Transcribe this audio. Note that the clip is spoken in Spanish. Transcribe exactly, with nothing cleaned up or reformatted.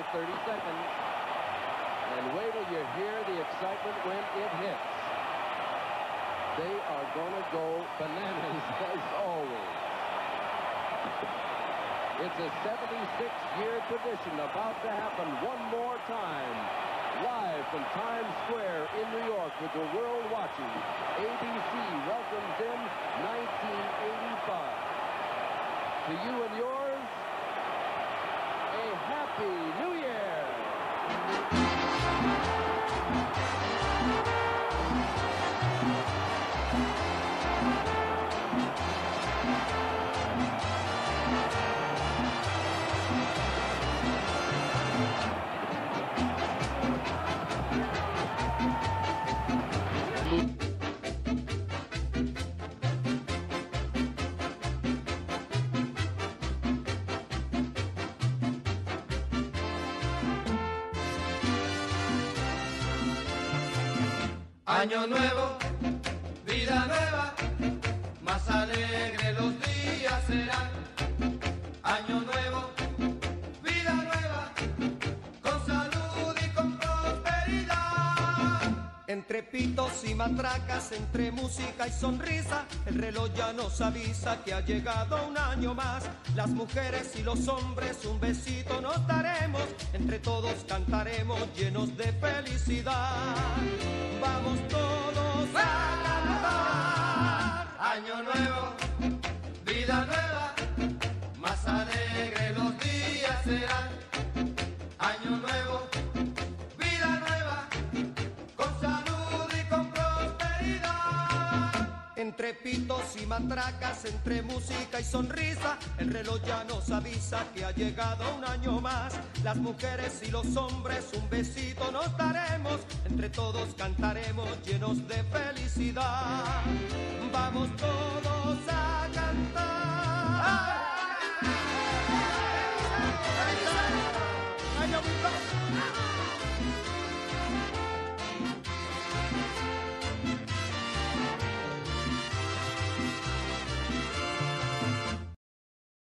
thirty seconds. And wait till you hear the excitement when it hits. They are going to go bananas as always. It's a seventy-six year tradition about to happen one more time. Live from Times Square in New York with the world watching, A B C welcomes in nineteen eighty-five. To you and yours, a Happy New Year! Año nuevo, vida nueva, más alegre los días serán. Año nuevo, vida nueva, con salud y con prosperidad. Entre pitos y matracas, entre música y sonrisa, el reloj ya nos avisa que ha llegado un año más. Las mujeres y los hombres un besito nos daremos, entre todos cantaremos llenos de felicidad. Vamos todos a cantar. Año nuevo, vida nueva, más alegre los días serán. Año nuevo, vida nueva, con salud y con prosperidad. Entre pitos y matracas, entre música y sonrisa, el reloj ya nos avisa que ha llegado un año más. Las mujeres y los hombres un besito nos daremos, entre todos cantaremos llenos de felicidad. Vamos todos